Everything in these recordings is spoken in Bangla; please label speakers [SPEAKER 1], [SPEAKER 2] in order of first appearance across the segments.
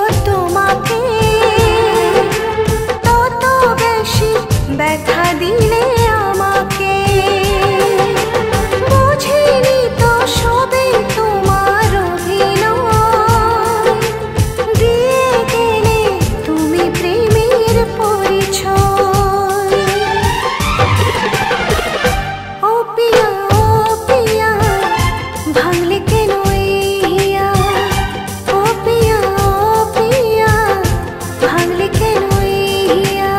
[SPEAKER 1] তোমাকে তত বেশি ব্যথা দিলে আমাকে বুঝিনি তো সবে তোমার অভিনয় দিয়ে গেলে তুমি প্রেমের পরিচয় ও পিয়া ভাঙলে কেন ইয়া ও পিয়া ভাঙলে কেন ইয়া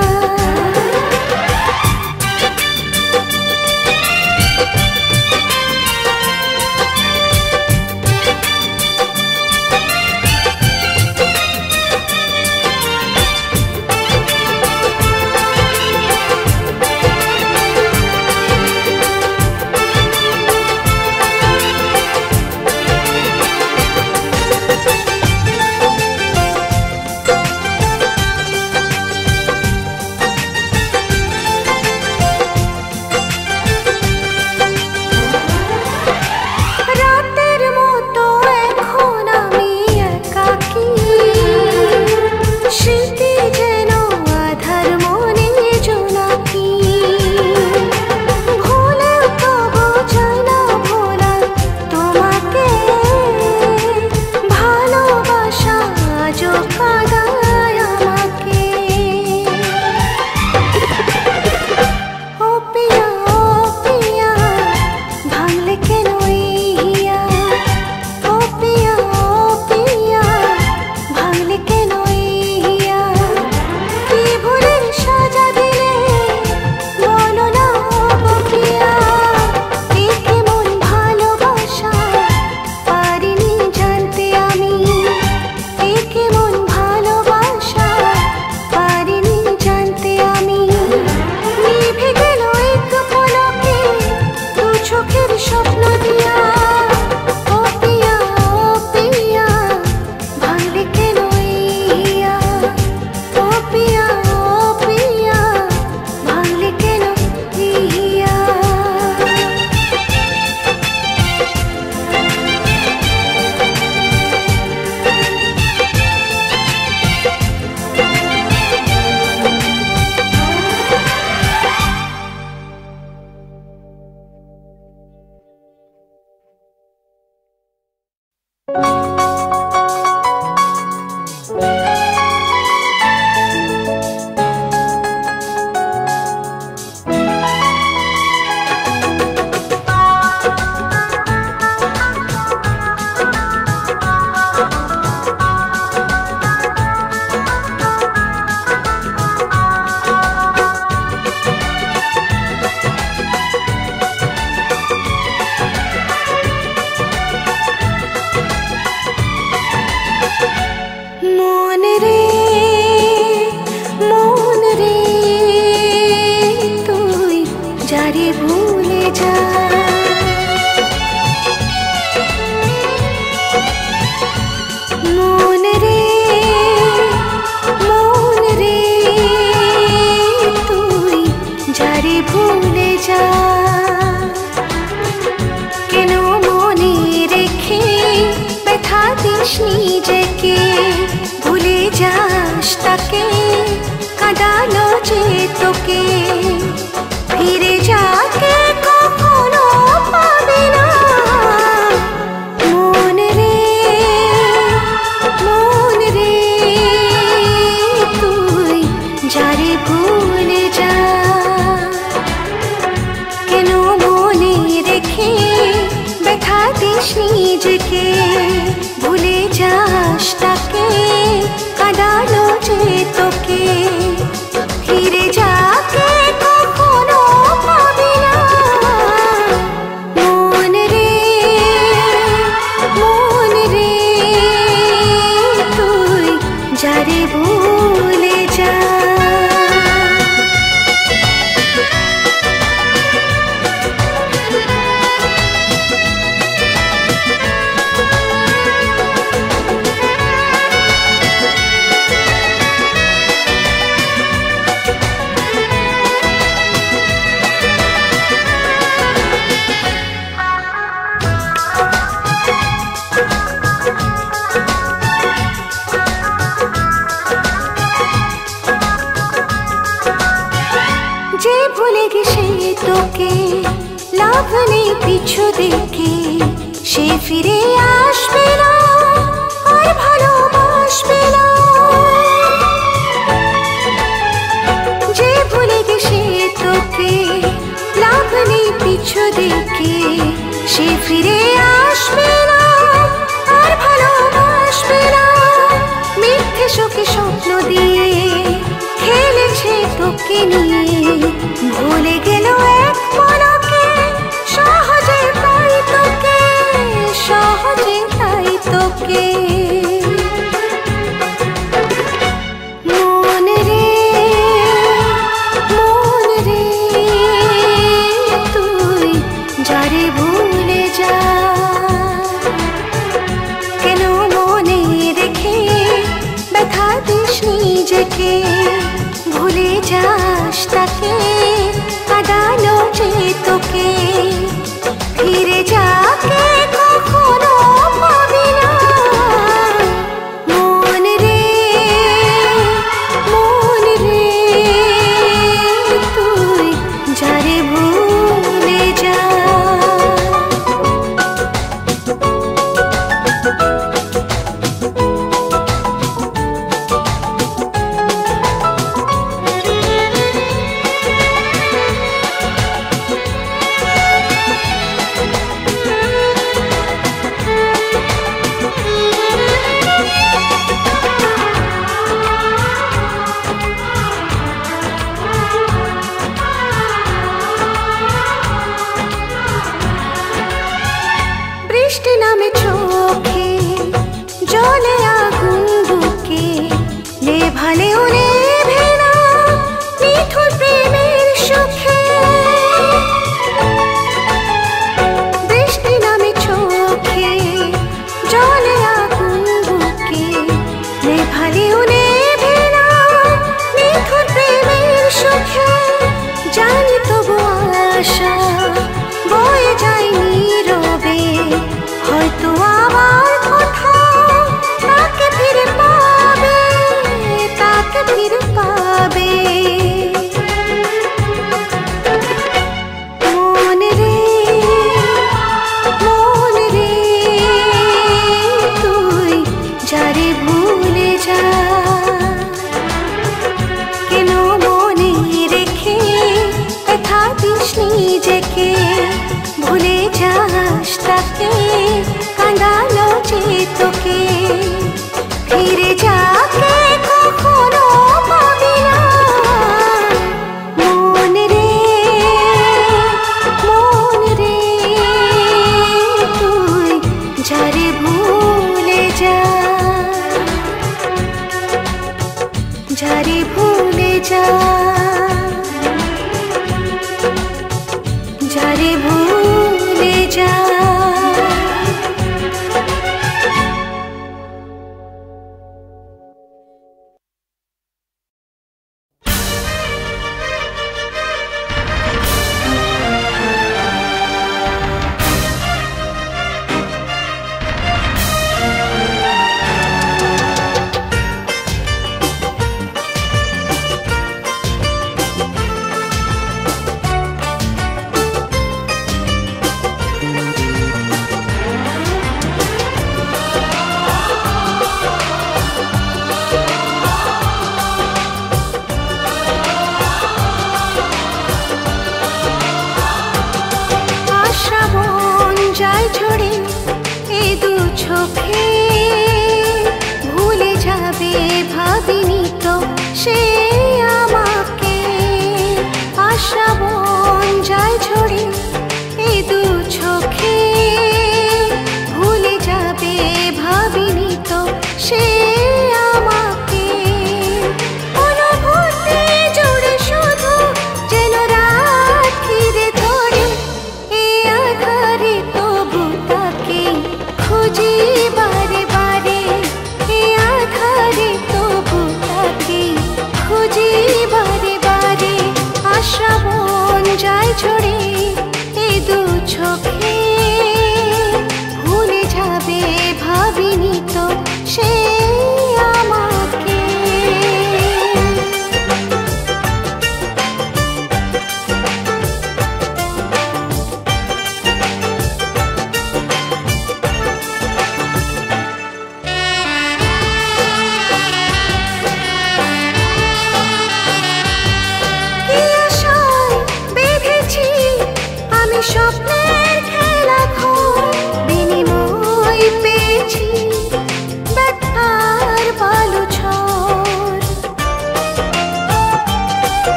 [SPEAKER 1] তোকে লাভ নেই পিছু দেখে, সে ফিরে আসবে না আর ভালোবাসবে না। যে ভুলে গেছে তোকে লাভ নেই পিছু দেখে, সে ফিরে আসবে না আর ভালোবাসবে না। মিথ্যে শোকে স্বপ্ন দিয়ে খেলেছে তোকে নিয়ে, ভুলে গেল এক পলকে সহজে তাই তোকে, সহজে তাই তোকে। মন রে তুই যারে ভুলে যা, কেন মনে রেখে ব্যথা দিস নিজেকে, ভুলে যাস তাকে কাঁদালো যে তোকে। ফিরে যাকে কখনো পাবি না। মন রে তুই যারে ভুলে যা। বৃষ্টি নামে চোখে জলে আগুন বুকে, নেভালেও নেভে না নিঠুর প্রেমের সুখে। বৃষ্টি নামে চোখে জলে আগুন বুকে, নেভালেও নেভে না নিঠুর প্রেমের সুখে। জানি তবু আশা বয়ে যায় নীরবে, হয়তো আবার কোথাও তাকে ফিরে পাবে, তাকে ফিরে পাবে। মন রে তুই যারে ভুলে যা, কেন মনে রেখে ব্যথা দিস নিজেকে, ভুলে যাস তাকে কাঁদালো যে তোকে। ফিরে যাকে কখনো পাবি না। মন রে তুই যারে ভুলে যা, যারে ভুলে যা, যারে ভুলে যা। যায় ঝরে এ দু চোখে, ভুলে যাবে ভাবিনি তো সে আমাকে। আশা বন যায় ঝরে এ দু চোখে, ভুলে যাবে ভাবিনি তো সে আমাকে। অনুভূতি জুড়ে শুধু যেন রাত ঘিরে ধরে, এ আধারে তবু তাকে খুঁজি বারে বারে, এ আধারে তবু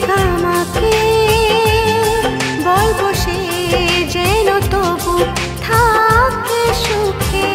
[SPEAKER 1] আমাকে বলবো সে যেন তবু থাকে সুখে।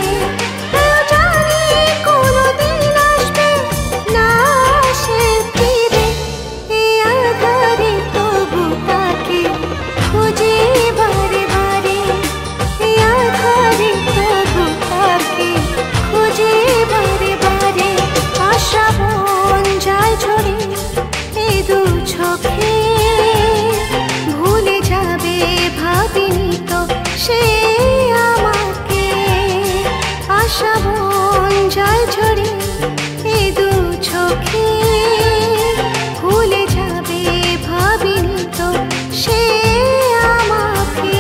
[SPEAKER 1] জানি কোনোদিন আসবে না সে ফিরে, এ আধারে তবু তাকে খুঁজে বারে বারে, এ আধারে তবু তাকে খুঁজে বারে বারে। আশা বন যায় ঝরে এ দু চোখে, ভুলে যাবে ভাবিনি তো সে আমাকে। আশা বন যায় ঝরে এ দু চোখে, ভুলে যাবে ভাবিনি তো সে আমাকে।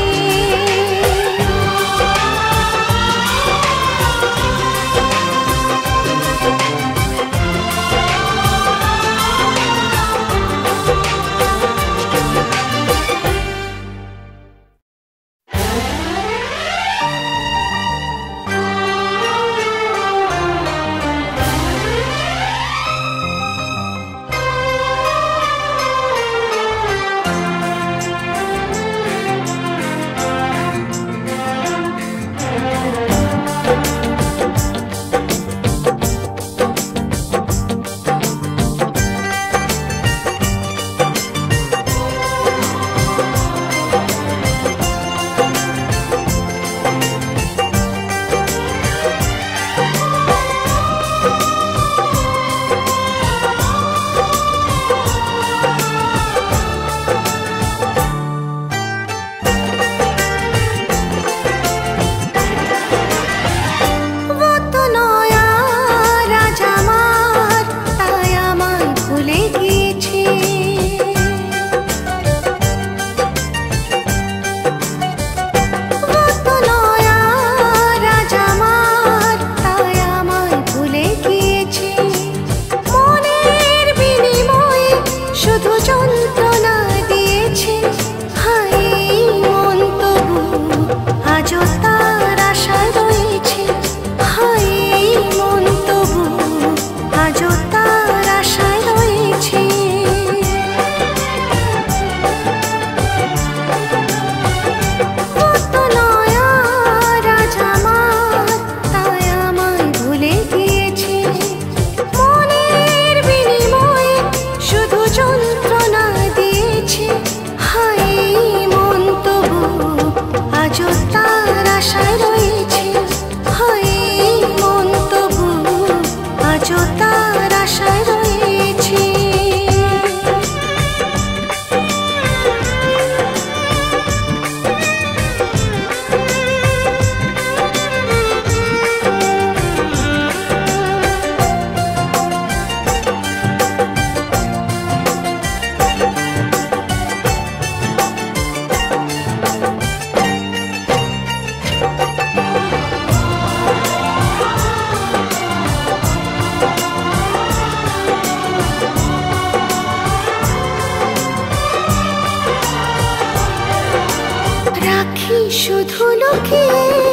[SPEAKER 1] শুধু লোকে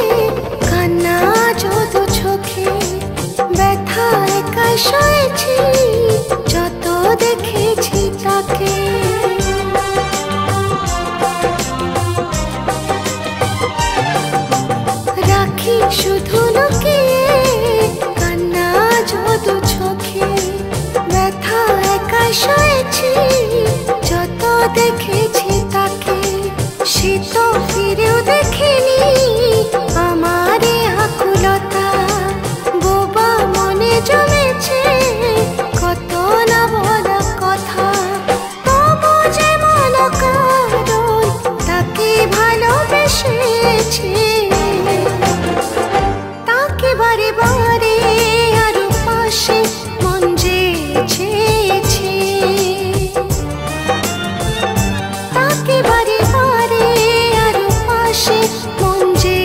[SPEAKER 1] কান্না যত চোখে, ব্যথা একাই সয়েছি যত দেখেছি তাকে। রাখি শুধু লোকে কান্না যত চোখে, ব্যথা একাই সয়েছি যত দেখেছি তাকে। সে তো ফিরেও দেখেনি আমার আকুলতা, বোবা মনে জমেছে কত না বলা কথা। তবু যে মন কারণ তাকে ভালোবেসেছি, তাকে বারে বারে আরো পাশে মন যে চেয়েছে, তাকে বারে বারে আরো পাশে মন যে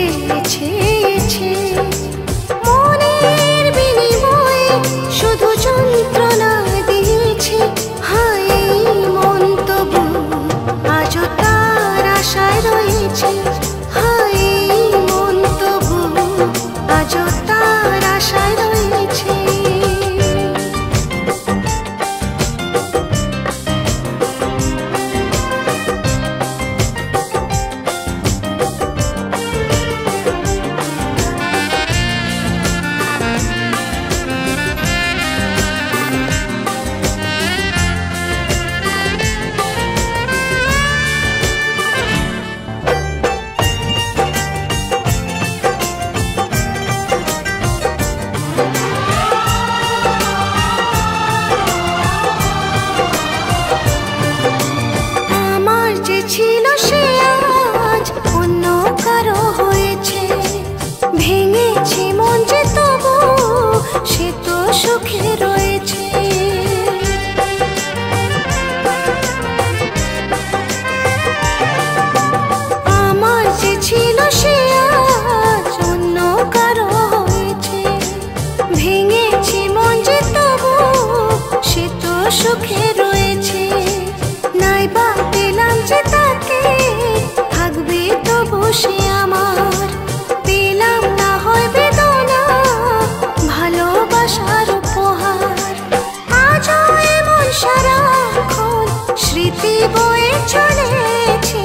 [SPEAKER 1] সুখে রয়েছে। নাইবা পেলাম যে তাকে, থাকবে তো বসে আমার। পেলাম না হয় বেদনা, ভালোবাসার উপহার। আজও এমন সারাক্ষণ স্মৃতি বয়ে চলেছে।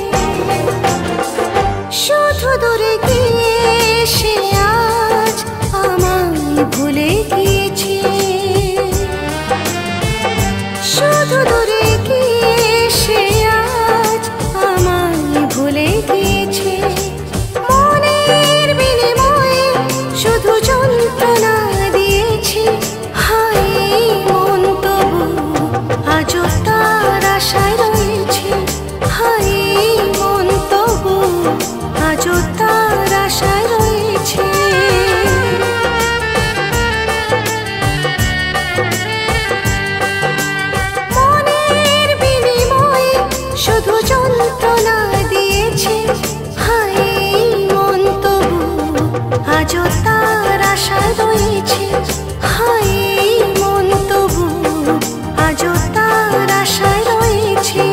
[SPEAKER 1] শুধু দূরে গিয়ে সে আজ আমায় ভুলে গিয়েছে। শুধু দূরে গিয়ে সে আজ আমায় ভুলে গিয়েছে। মনের বিনিময়ে শুধু যন্ত্রণা দিয়েছে। হায় মন তবু আজও তার আশায় রয়েছে। হায় মন তবু আজও তার আশায় রয়েছে। মনের বিনিময়ে শুধু যন্ত্রণা দিয়েছে। হায় মন তবু আজও তার আশায় রয়েছে। হায় মন তবু আজও তার আশায় রয়েছে।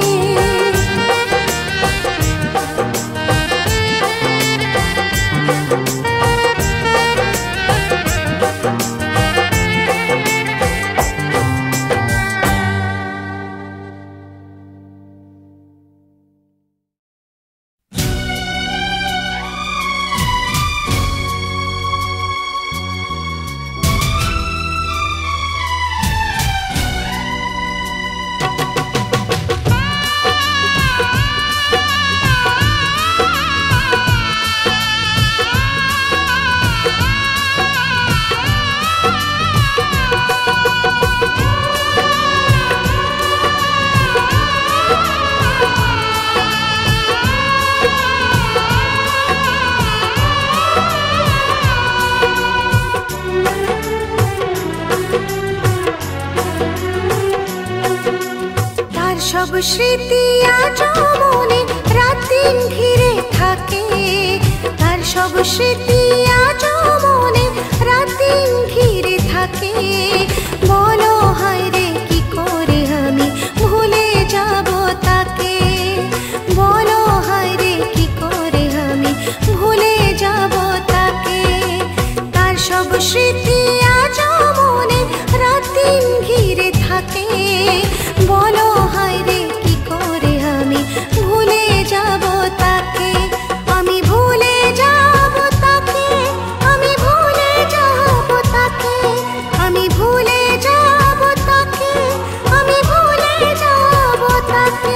[SPEAKER 1] সব স্মৃতি আজও মনে রাত দিন ঘিরে থাকে। তার সব স্মৃতি আজও মনে রাত দিন ঘিরে থাকে। বলো হায় রে কি করে আমি ভুলে যাব তাকে। বলো হায় রে কি করে আমি ভুলে যাব তাকে। তার সব স্মৃতি আজও মনে রাত দিন ঘিরে থাকে। বলো হায় রে কি করে আমি ভুলে যাব তাকে। আমি ভুলে যাব তাকে। আমি ভুলে যাব তাকে। আমি ভুলে যাব তাকে। আমি ভুলে যাব তাকে।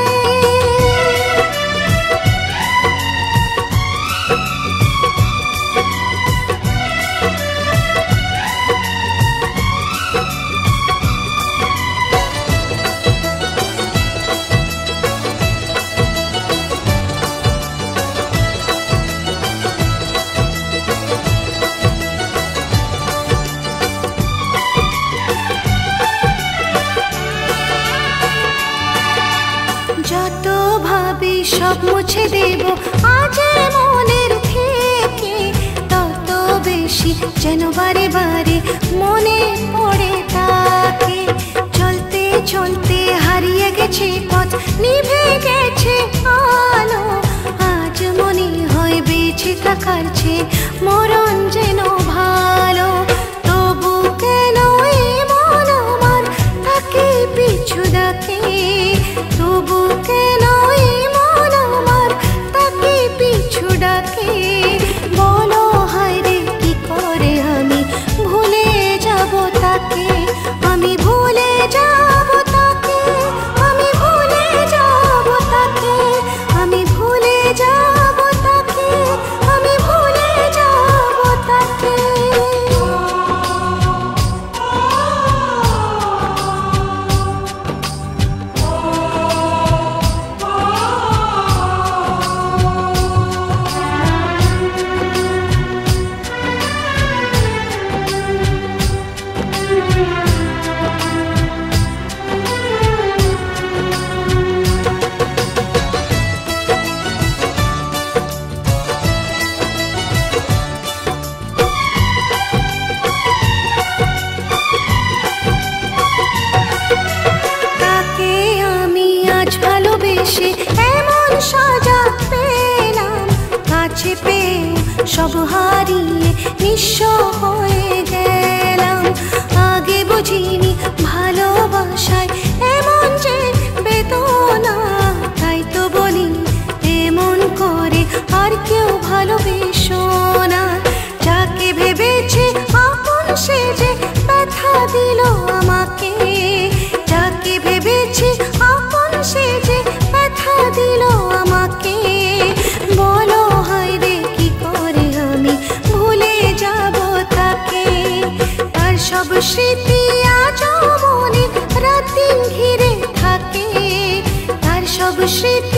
[SPEAKER 1] যত ভাবি সব মুছে দেব আজ মনের থেকে। তত বেশি যেন বারে বারে মনে পড়ে তাকে। চলতে চলতে হারিয়ে গেছে পথ, নিভে গেছে আলো। আজ মনে হয় বেঁচে থাকার চেয়ে মরণ যেন ভালো। তবু কেন মন আমার তাকে পিছু ডাকে। তবু কেন মন আমার তাকে পিছু ডাকে। বলো হায় রে কি করে আমি ভুলে যাব তাকে। আমি ভুলে যাব তাকে। আমি ভুলে যাব তাকে। আমি ভুলে যাব তাকে। আমি ভুলে যাব তাকে। এসে এমন সাজা পেলাম, কাছে পেয়ে সব হারিয়ে নিঃস্ব হয়ে গেলাম। আগে বুঝিনি ভালোবাসায় এমন যে বেদনা, তাই তো বলি এমন করে আর কেউ ভালোবেসো না। যাকে ভেবেছে আপন সে যে ব্যথা দিল আমাকে, যাকে ভেবেছে আপন সে যে ব্যথা দিল আমাকে। বলো হায় রে কি করে আমি ভুলে যাব তাকে, তার সব স্মৃতি আজও মনে রাত দিন ঘিরে থাকে, তার সব স্মৃতি